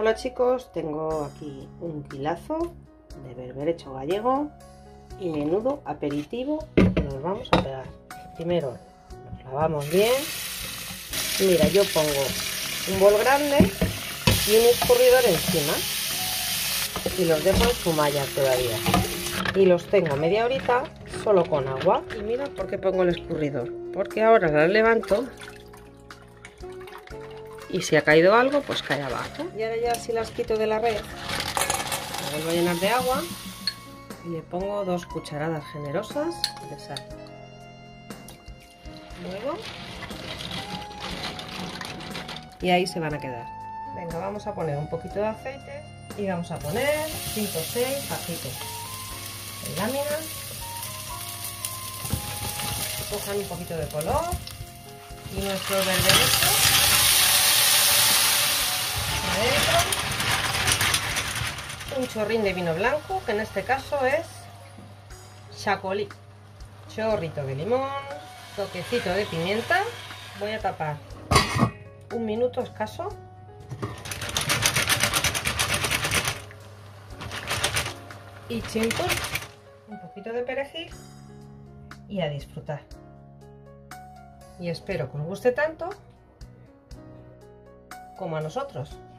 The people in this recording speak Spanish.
Hola chicos, tengo aquí un kilazo de berberecho gallego y menudo aperitivo que nos vamos a pegar. Primero nos lavamos bien. Mira, yo pongo un bol grande y un escurridor encima y los dejo en su malla todavía. Y los tengo media horita solo con agua. Y mira por qué pongo el escurridor, porque ahora las levanto y si ha caído algo, pues cae abajo. Y ahora ya si las quito de la red, las vuelvo a llenar de agua y le pongo 2 cucharadas generosas de sal. Luego, y ahí se van a quedar. Venga, vamos a poner un poquito de aceite y vamos a poner 5 o 6 ajitos en láminas. Cojan un poquito de color y nuestro berberecho adentro, un chorrín de vino blanco, que en este caso es chacolí, chorrito de limón, toquecito de pimienta. Voy a tapar un minuto escaso y chimpún, un poquito de perejil y a disfrutar. Y espero que os guste tanto como a nosotros.